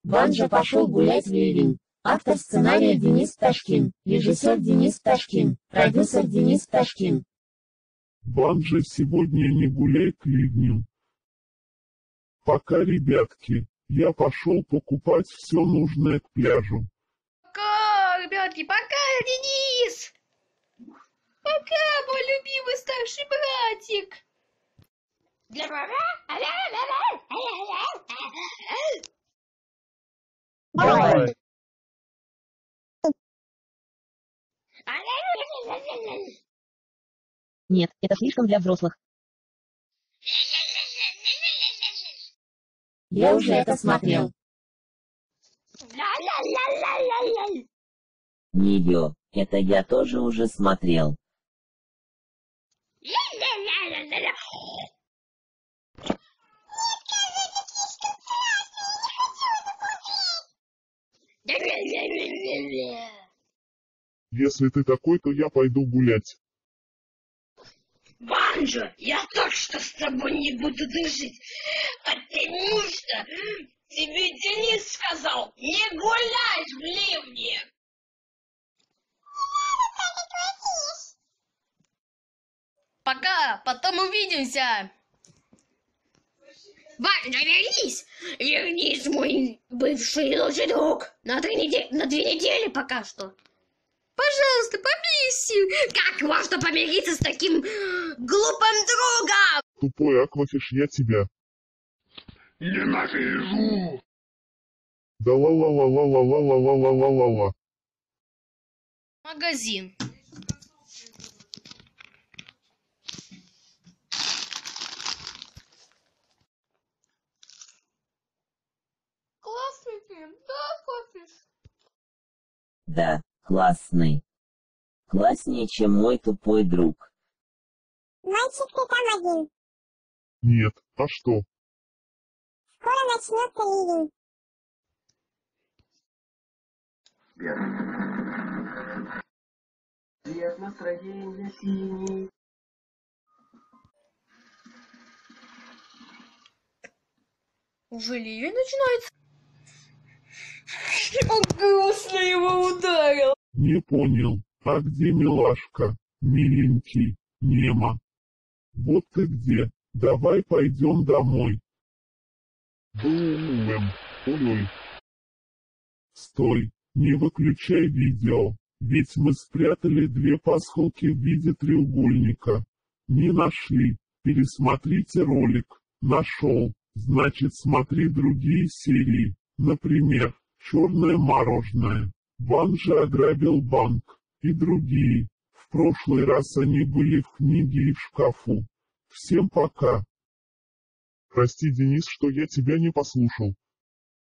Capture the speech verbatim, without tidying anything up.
Банджа пошел гулять в ливень. Автор сценария Денис Пташкин, режиссер Денис Пташкин, продюсер Денис Пташкин. Банджа сегодня не гуляй к ливню. Пока, ребятки, я пошел покупать все нужное к пляжу. Пока, ребятки, пока, Денис! Пока, мой любимый старший братик! Давай. Нет, это слишком для взрослых. Я уже это смотрел. Нее, это я тоже уже смотрел. Если ты такой, то я пойду гулять. Банджо, я точно с тобой не буду дружить, потому что тебе Денис сказал не гулять в ливне. Пока, потом увидимся. Банджо, вернись! Вернись, мой бывший лучший друг. На, три недели, на две недели пока что. Пожалуйста, помирись! Как можно помириться с таким глупым другом? Тупой Аквафиш, я тебя. Ненавижу! Да ла-ла-ла-ла-ла-ла-ла-ла-ла-ла-ла. Магазин. Классный фильм, да, Аквафиш? Да, классный. Класснее, чем мой тупой друг. Мальчик, ты там один. Нет, а что? Скоро начнется ливень. Цвет настроения синий. Уже ливень начинается? Он грустно его ударил. Не понял. А где милашка? Миленький. Нема. Вот ты где. Давай пойдем домой. Бум. Ой. Стой. Не выключай видео. Ведь мы спрятали две пасхалки в виде треугольника. Не нашли. Пересмотрите ролик. Нашел. Значит, смотри другие серии. Например, «Черное мороженое», «Банджа ограбил банк» и другие. В прошлый раз они были в книге и в шкафу. Всем пока. Прости, Денис, что я тебя не послушал.